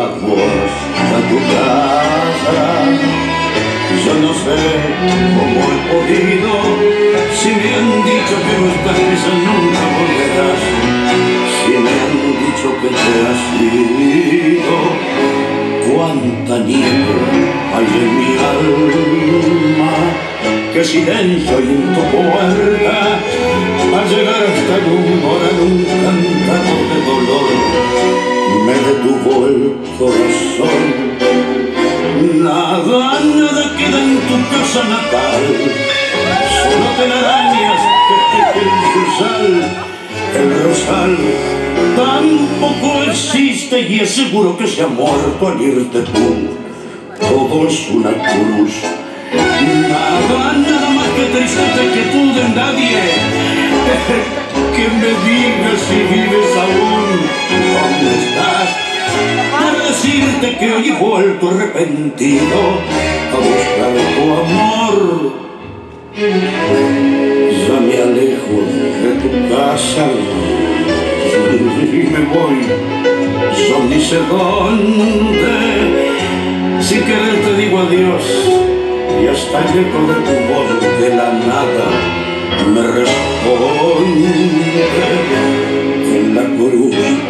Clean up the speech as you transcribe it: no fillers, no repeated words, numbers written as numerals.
vos a tu casa. Yo no sé cómo he podido, si me han dicho que no estás presa nunca volverás, si me han dicho que te has ido. Cuánta nieve hay en mi alma, qué silencio hay en tu puerta, al llegar hasta el humor en un cantato de dolor, me detuvo el corazón. Nada, nada queda en tu casa natal, solo telarañas que tejen su sal. El rosal tampoco existe y es seguro que se ha muerto al irte tú. Todo es una cruz. Nada, nada más que tristeza y quietud en nadie. Que me digas si vives aún, ¿dónde estás? Para decirte que hoy he vuelto arrepentido a buscar tu amor. Ya me alejo de tu casa y me voy, yo ni sé dónde. Sin querer te digo adiós y hasta el eco de tu voz de la nada me responde. En la cruz